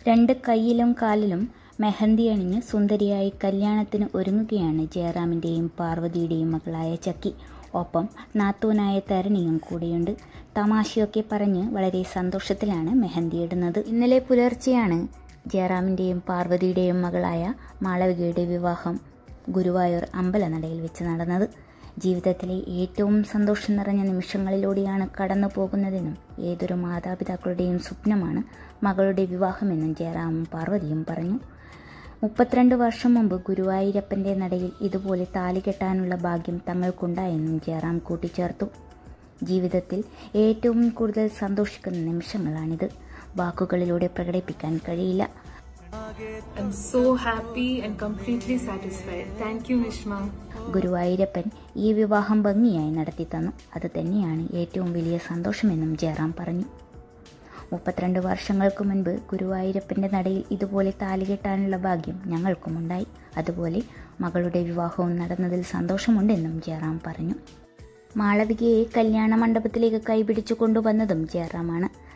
രണ്ട് കൈയിലും കാലിലും മെഹന്തി അണിഞ്ഞ് സുന്ദരിയായി കല്യാണത്തിന് ഒരുങ്ങുകയാണ് ജയറാമിൻ്റെയും പാർവതിയുടെയും മകളായ ചക്കി. ഒപ്പം നാത്തൂനായ തരണിയും കൂടിയുണ്ട്. തമാശയൊക്കെ പറഞ്ഞ് വളരെ സന്തോഷത്തിലാണ് മെഹന്തിയിടുന്നത്. ഇന്നലെ പുലർച്ചെയാണ് ജയറാമിൻ്റെയും പാർവതിയുടെയും മകളായ മാളവികയുടെ വിവാഹം ഗുരുവായൂർ അമ്പലനടയിൽ വെച്ച് നടന്നത്. ജീവിതത്തിലെ ഏറ്റവും സന്തോഷം നിറഞ്ഞ നിമിഷങ്ങളിലൂടെയാണ് കടന്നു പോകുന്നതെന്നും ഏതൊരു മാതാപിതാക്കളുടെയും സ്വപ്നമാണ് മകളുടെ വിവാഹമെന്നും ജയറാമും പാർവതിയും പറഞ്ഞു. 32 വർഷം മുമ്പ് ഗുരുവായൂരപ്പൻ്റെ നടയിൽ ഇതുപോലെ താലി കെട്ടാനുള്ള ഭാഗ്യം തങ്ങൾക്കുണ്ടായെന്നും ജയറാം കൂട്ടിച്ചേർത്തു. ജീവിതത്തിൽ ഏറ്റവും കൂടുതൽ സന്തോഷിക്കുന്ന നിമിഷങ്ങളാണിത്. വാക്കുകളിലൂടെ പ്രകടിപ്പിക്കാൻ കഴിയില്ല. I'm so happy and completely satisfied. Thank you, Nishma. Guruvayurappan ഈ വിവാഹം ഭംഗിയായി നടത്തി തന്നു. അത് തന്നെയാണ് ഏറ്റവും വലിയ സന്തോഷമെന്നും ജയറാം പറഞ്ഞു. 32 വർഷങ്ങൾക്ക് മുൻപ് ഗുരുവായൂരപ്പൻ്റെ നടയിൽ ഇതുപോലെ താലി കെട്ടാനുള്ള ഭാഗ്യം ഞങ്ങൾക്കുമുണ്ടായി. അതുപോലെ മകളുടെ വിവാഹവും നടന്നതിൽ സന്തോഷമുണ്ടെന്നും ജയറാം പറഞ്ഞു. മാളവികയെ കല്യാണ മണ്ഡപത്തിലേക്ക് കൈപിടിച്ചു കൊണ്ടുവന്നതും ജയറാമാണ്.